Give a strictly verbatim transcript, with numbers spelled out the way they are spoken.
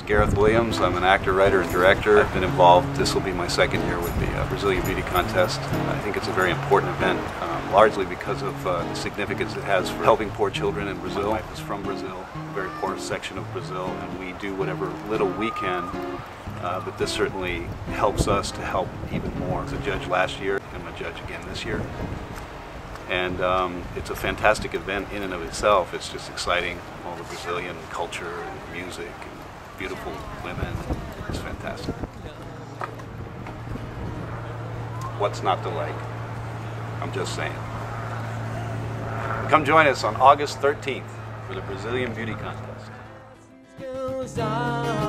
Gareth Williams. I'm an actor, writer, and director. I've been involved. This will be my second year with the uh, Brazilian Beauty Contest. I think it's a very important event, um, largely because of uh, the significance it has for helping poor children in Brazil. My wife is from Brazil, a very poor section of Brazil, and we do whatever little we can. Uh, but this certainly helps us to help even more. I was a judge last year. I'm a judge again this year. And um, it's a fantastic event in and of itself. It's just exciting, all the Brazilian culture and music and beautiful women. It's fantastic. What's not to like? I'm just saying. Come join us on August thirteenth for the Brazilian Beauty Contest.